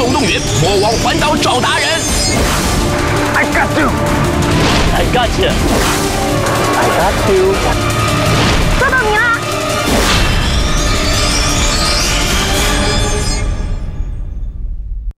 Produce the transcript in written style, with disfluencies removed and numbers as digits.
总动员，魔王环岛找达人。 I got you. I got you. I got you.